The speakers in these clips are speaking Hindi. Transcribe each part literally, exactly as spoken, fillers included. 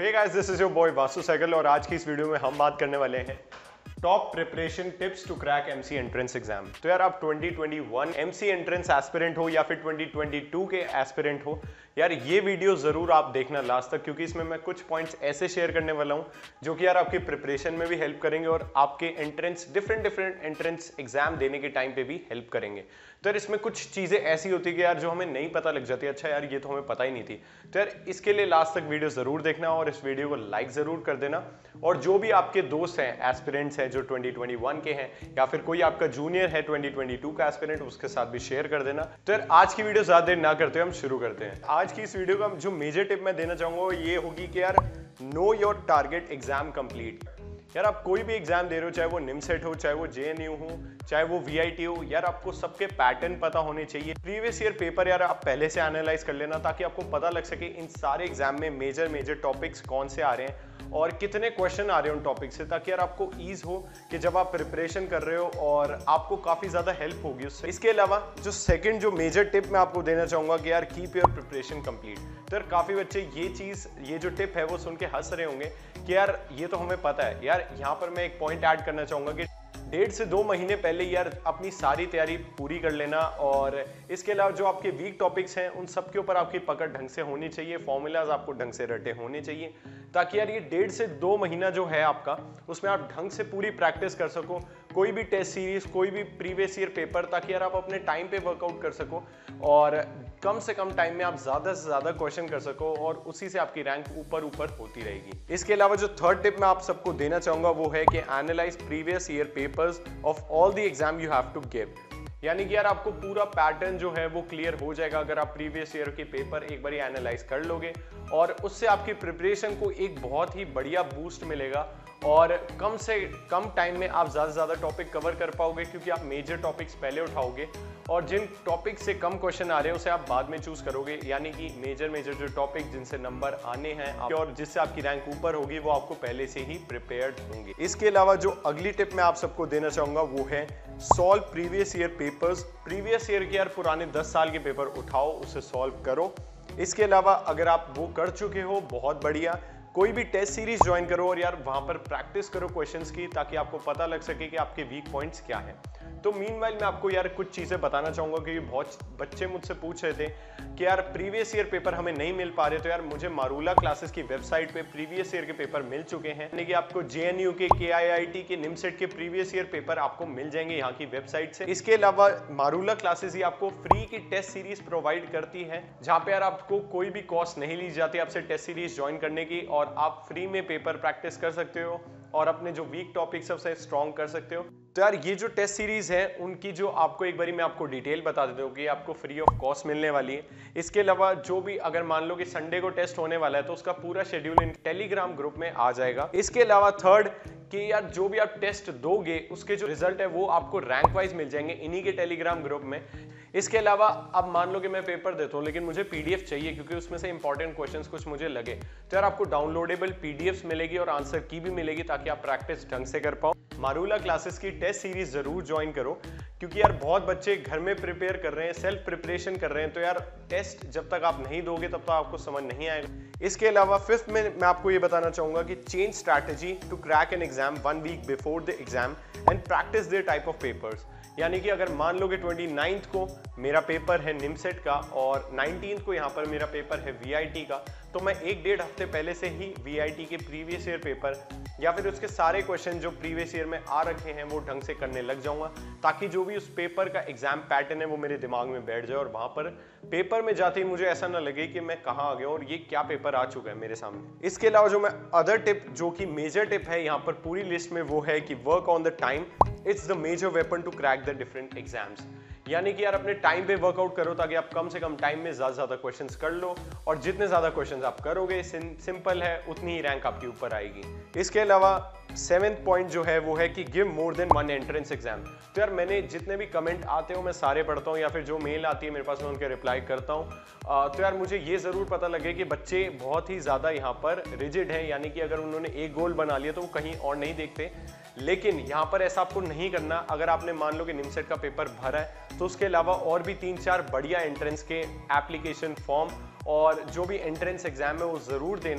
Hey guys, this is your boy Vasu Sehgal और आज की इस वीडियो में हम बात करने वाले हैं top preparation tips to crack MC entrance exam. तो यार आप twenty twenty one MC entrance aspirant हो या फिर ट्वेंटी ट्वेंटी टू के एस्पिरेंट हो, यार ये वीडियो जरूर आप देखना लास्ट तक, क्योंकि इसमें मैं कुछ पॉइंट्स ऐसे शेयर करने वाला हूं जो कि यार आपकी प्रिपरेशन में भी हेल्प करेंगे और आपके entrance different different entrance exam देने के टाइम पे भी हेल्प करेंगे। तो यार इसमें कुछ चीजें ऐसी होती है कि यार जो हमें नहीं पता लग जाती, अच्छा यार ये तो हमें पता ही नहीं थी। तो यार इसके लिए लास्ट तक वीडियो जरूर देखना और इस वीडियो को लाइक जरूर कर देना। और जो भी आपके दोस्त हैं एस्पिरेंट्स हैं जो ट्वेंटी ट्वेंटी वन के हैं या फिर कोई आपका जूनियर है ट्वेंटी ट्वेंटी टू का एस्पिरेंट, उसके साथ भी शेयर कर देना। तो यार आज की वीडियो ज्यादा देर ना करते हुए हम शुरू करते हैं। आज की इस वीडियो का जो मेजर टिप मैं देना चाहूंगा वो ये होगी कि यार know your target exam complete. यार आप कोई भी एग्जाम दे रहे हो, चाहे वो निमसेट हो, चाहे वो जेएनयू हो, चाहे वो वीआईटी हो, यार आपको सबके पैटर्न पता होने चाहिए। प्रीवियस ईयर पेपर यार आप पहले से एनालाइज कर लेना ताकि आपको पता लग सके इन सारे एग्जाम में मेजर मेजर टॉपिक्स कौन से आ रहे हैं और कितने क्वेश्चन आ रहे हैं उन टॉपिक से, ताकि यार आपको ईज हो कि जब आप प्रिपरेशन कर रहे हो और आपको काफी ज्यादा हेल्प होगी उससे। इसके अलावा जो सेकंड जो मेजर टिप मैं आपको देना चाहूंगा कि यार कीप योर प्रिपरेशन कंप्लीट। तो यार काफी बच्चे ये चीज ये जो टिप है वो सुन के हंस रहे होंगे कि यार ये तो हमें पता है। यार यहाँ पर मैं एक पॉइंट ऐड करना चाहूंगा कि डेढ़ से दो महीने पहले यार अपनी सारी तैयारी पूरी कर लेना और इसके अलावा जो आपके वीक टॉपिक्स हैं उन सब के ऊपर आपकी पकड़ ढंग से होनी चाहिए, फॉर्मूलाज आपको ढंग से रटे होने चाहिए, ताकि यार ये डेढ़ से दो महीना जो है आपका उसमें आप ढंग से पूरी प्रैक्टिस कर सको, कोई भी टेस्ट सीरीज, कोई भी प्रीवियस ईयर पेपर, ताकि यार आप अपने टाइम पे वर्कआउट कर सको और कम से कम टाइम में आप ज्यादा से ज्यादा क्वेश्चन कर सको और उसी से आपकी रैंक ऊपर ऊपर होती रहेगी। इसके अलावा जो थर्ड टिप मैं आप सबको देना चाहूंगा वो है कि analyse previous year papers of all the exam you have to give. यानी कि यार आपको पूरा पैटर्न जो है वो क्लियर हो जाएगा अगर आप प्रीवियस ईयर के पेपर एक बार एनालाइज कर लोगे और उससे आपकी प्रिपरेशन को एक बहुत ही बढ़िया बूस्ट मिलेगा और कम से कम टाइम में आप ज़्यादा से ज़्यादा टॉपिक कवर कर पाओगे, क्योंकि आप मेजर टॉपिक्स पहले उठाओगे और जिन टॉपिक से कम क्वेश्चन आ रहे हैं उसे आप बाद में चूज करोगे। यानी कि मेजर मेजर जो टॉपिक जिनसे नंबर आने हैं और जिससे आपकी रैंक ऊपर होगी वो आपको पहले से ही प्रिपेयर्ड होंगे। इसके अलावा जो अगली टिप मैं आप सबको देना चाहूंगा वो है solve previous year papers. Previous year के यार पुराने दस साल के पेपर उठाओ, उसे सॉल्व करो। इसके अलावा अगर आप वो कर चुके हो बहुत बढ़िया, कोई भी टेस्ट सीरीज ज्वाइन करो और यार वहां पर प्रैक्टिस करो क्वेश्चंस की, ताकि आपको पता लग सके कि आपके वीक पॉइंट्स क्या हैं। तो मीनवाइल मैं आपको यार कुछ चीजें बताना चाहूंगा क्योंकि बहुत बच्चे मुझसे पूछ रहे थे कि यार प्रीवियस ईयर पेपर हमें नहीं मिल पा रहे। तो यार मुझे मारूला क्लासेस की वेबसाइट पे प्रीवियस ईयर के पेपर मिल चुके हैं, यानी कि आपको जेएनयू के, केआईआईटी के, निमसेट के प्रीवियस ईयर पेपर आपको मिल जाएंगे यहाँ की वेबसाइट से। इसके अलावा मारूला क्लासेस ही आपको फ्री की टेस्ट सीरीज प्रोवाइड करती है, जहाँ पे यार आपको कोई भी कॉस्ट नहीं ली जाती आपसे टेस्ट सीरीज ज्वाइन करने की और आप फ्री में पेपर प्रैक्टिस कर सकते हो और अपने जो वीक टॉपिक्स है उसे स्ट्रॉन्ग कर सकते हो। तो यार ये जो टेस्ट सीरीज है उनकी जो आपको एक बारी मैं आपको डिटेल बता देता हूँ कि आपको फ्री ऑफ कॉस्ट मिलने वाली है। इसके अलावा जो भी अगर मान लो कि संडे को टेस्ट होने वाला है तो उसका पूरा शेड्यूल इन टेलीग्राम ग्रुप में आ जाएगा। इसके अलावा थर्ड कि यार जो भी आप टेस्ट दोगे उसके जो रिजल्ट है वो आपको रैंक वाइज मिल जाएंगे इन्हीं के टेलीग्राम ग्रुप में। इसके अलावा अब मान लो कि मैं पेपर देता हूँ लेकिन मुझे पीडीएफ चाहिए क्योंकि उसमें से इंपॉर्टेंट क्वेश्चंस कुछ मुझे लगे, तो यार आपको डाउनलोडेबल पीडीएफ्स मिलेगी और आंसर की भी मिलेगी ताकि आप प्रैक्टिस ढंग से कर पाओ। मारूला क्लासेस की टेस्ट सीरीज जरूर ज्वाइन करो क्योंकि यार बहुत बच्चे घर में प्रिपेयर कर रहे हैं, सेल्फ प्रिपरेशन कर रहे हैं, तो यार टेस्ट जब तक आप नहीं दोगे तब तक आपको समझ नहीं आएगा। इसके अलावा फिफ्थ में मैं आपको ये बताना चाहूंगा कि change strategy to crack an exam one week before the exam and practise their type of papers. यानी कि अगर मान लो कि ट्वेंटी नाइन्थ को मेरा पेपर है निमसेट का और नाइनटीन्थ को यहाँ पर मेरा पेपर है वीआईटी का, तो मैं एक डेढ़ हफ्ते पहले से ही वीआईटी के प्रीवियस ईयर पेपर या फिर उसके सारे क्वेश्चन जो प्रीवियस ईयर में आ रखे हैं वो ढंग से करने लग जाऊंगा, ताकि जो भी उस पेपर का एग्जाम पैटर्न है वो मेरे दिमाग में बैठ जाए और वहां पर पेपर में जाते ही मुझे ऐसा ना लगे कि मैं कहाँ आ गया और ये क्या पेपर आ चुका है मेरे सामने। इसके अलावा जो मैं अदर टिप जो कि मेजर टिप है यहाँ पर पूरी लिस्ट में वो है कि work on the time, it's the major weapon to crack the different exams. यानी कि यार अपने टाइम पे वर्कआउट करो ताकि आप कम से कम टाइम में ज्यादा ज्यादा क्वेश्चंस कर लो और जितने ज्यादा क्वेश्चंस आप करोगे सिंपल है उतनी ही रैंक आपके ऊपर आएगी। इसके अलावा सेवेंथ पॉइंट जो है वो है कि give more than one entrance exam. तो यार मैंने जितने भी कमेंट आते हो मैं सारे पढ़ता हूँ या फिर जो मेल आती है मेरे पास मैं उनके रिप्लाई करता हूँ। तो यार मुझे ये जरूर पता लगे कि बच्चे बहुत ही ज्यादा यहाँ पर रिजिड है, यानी कि अगर उन्होंने एक गोल बना लिया तो वो कहीं और नहीं देखते। लेकिन यहाँ पर ऐसा आपको नहीं करना। अगर आपने मान लो कि निमसेट का पेपर भरा है तो उसके अलावा और भी तीन चार बढ़िया एंट्रेंस के एप्लीकेशन फॉर्म और जो भी एंट्रेंस एग्जाम है वो जरूर देना,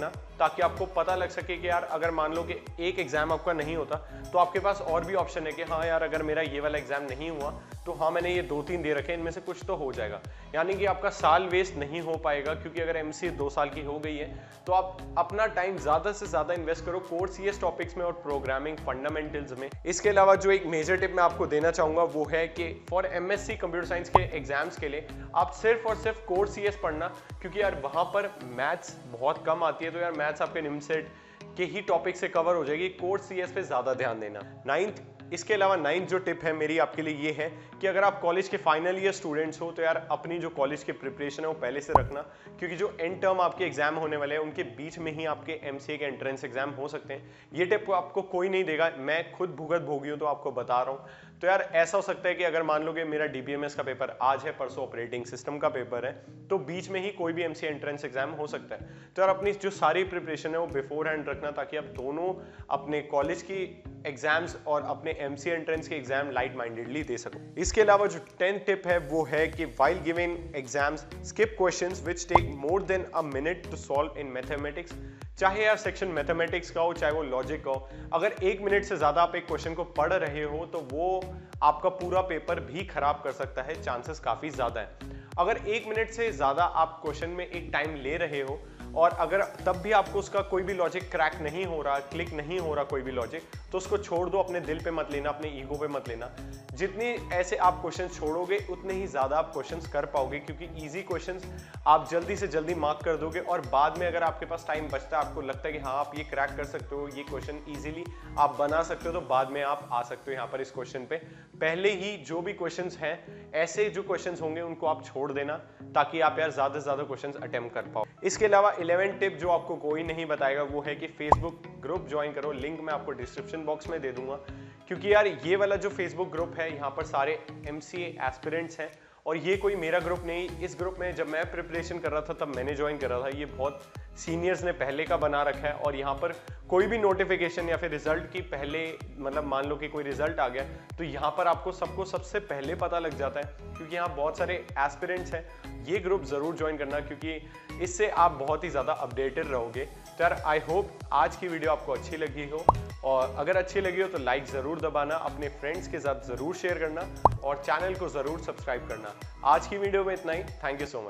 ताकि आपको पता लग सके कि यार अगर मान लो कि एक एग्जाम आपका नहीं होता तो आपके पास और भी ऑप्शन है कि हाँ यार अगर मेरा ये वाला एग्जाम नहीं हुआ तो हाँ मैंने ये दो तीन दे रखे हैं, इनमें से कुछ तो हो जाएगा। यानी कि आपका साल वेस्ट नहीं हो पाएगा, क्योंकि अगर एमसीए दो साल की हो गई है तो आप अपना टाइम ज्यादा से ज्यादा इन्वेस्ट करो कोर सीएस टॉपिक्स में और प्रोग्रामिंग फंडामेंटल्स में। इसके अलावा जो एक मेजर टिप मैं आपको देना चाहूंगा वो है कि फॉर एमएससी कंप्यूटर साइंस के एग्जाम्स के लिए आप सिर्फ और सिर्फ कोर सीएस पढ़ना, क्योंकि यार वहां पर मैथ्स बहुत कम आती है, तो यार मैथ्स आपके निमसेट के ही टॉपिक से कवर हो जाएगी। कोर सीएस पे ज्यादा ध्यान देना। नाइन्थ इसके अलावा नाइन्थ जो टिप है मेरी आपके लिए ये है कि अगर आप कॉलेज के फाइनल ईयर स्टूडेंट्स हो तो यार अपनी जो कॉलेज की प्रिपरेशन है वो पहले से रखना, क्योंकि जो एंड टर्म आपके एग्जाम होने वाले हैं उनके बीच में ही आपके एमसीए के एंट्रेंस एग्जाम हो सकते हैं। ये टिप आपको कोई नहीं देगा, मैं खुद भुगत भोगी हूं तो आपको बता रहा हूं। तो यार ऐसा हो सकता है कि अगर मान लो कि मेरा डीबीएमएस का पेपर आज है, परसों ऑपरेटिंग सिस्टम का पेपर है, तो बीच में ही कोई भी एमसीए एंट्रेंस एग्जाम हो सकता है। तो यार अपनी जो सारी प्रिपरेशन है वो बिफोर हैंड रखना, ताकि आप दोनों अपने कॉलेज की एग्जाम्स और अपने एमसीए एंट्रेंस के एग्जाम लाइट माइंडेडली दे सको। इसके अलावा जो टेंथ टिप है वो है कि while giving exams skip questions which take more than a minute to solve in mathematics. चाहे यार सेक्शन मैथमेटिक्स का हो चाहे वो लॉजिक का हो, अगर एक मिनट से ज्यादा आप एक क्वेश्चन को पढ़ रहे हो तो वो आपका पूरा पेपर भी खराब कर सकता है, चांसेस काफी ज्यादा है। अगर एक मिनट से ज्यादा आप क्वेश्चन में एक टाइम ले रहे हो और अगर तब भी आपको उसका कोई भी लॉजिक क्रैक नहीं हो रहा, क्लिक नहीं हो रहा कोई भी लॉजिक, तो उसको छोड़ दो, अपने दिल पे मत लेना, अपने ईगो पे मत लेना। जितनी ऐसे आप क्वेश्चन छोड़ोगे उतने ही ज्यादा आप क्वेश्चंस कर पाओगे, क्योंकि इजी क्वेश्चंस आप जल्दी से जल्दी मार्क कर दोगे और बाद में अगर आपके पास टाइम बचता है, आपको लगता है कि हाँ आप ये क्रैक कर सकते हो, ये क्वेश्चन इजीली आप बना सकते हो, तो बाद में आप आ सकते हो यहाँ पर इस क्वेश्चन पे। पहले ही जो भी क्वेश्चंस हैं, ऐसे जो क्वेश्चंस होंगे उनको आप छोड़ देना, ताकि आप यार ज्यादा से ज्यादा क्वेश्चंस अटेम्प्ट कर पाओ। इसके अलावा इलेवेंथ टिप जो आपको कोई नहीं बताएगा वो है कि फेसबुक ग्रुप ज्वाइन करो। लिंक मैं आपको डिस्क्रिप्शन बॉक्स में दे दूंगा, क्योंकि यार ये वाला जो फेसबुक ग्रुप है यहाँ पर सारे एमसीए एस्पिरेंट्स हैं और ये कोई मेरा ग्रुप नहीं। इस ग्रुप में जब मैं प्रिपरेशन कर रहा था तब मैंने ज्वाइन कर रहा था, ये बहुत सीनियर्स ने पहले का बना रखा है और यहाँ पर कोई भी नोटिफिकेशन या फिर रिजल्ट की पहले मतलब मान लो कि कोई रिजल्ट आ गया तो यहाँ पर आपको सबको सबसे पहले पता लग जाता है, क्योंकि यहाँ बहुत सारे एस्पिरेंट्स हैं। ये ग्रुप जरूर ज्वाइन करना, क्योंकि इससे आप बहुत ही ज़्यादा अपडेटेड रहोगे। तो यार आई होप आज की वीडियो आपको अच्छी लगी हो, और अगर अच्छी लगी हो तो लाइक ज़रूर दबाना, अपने फ्रेंड्स के साथ ज़रूर शेयर करना और चैनल को ज़रूर सब्सक्राइब करना। आज की वीडियो में इतना ही। Thank you so much.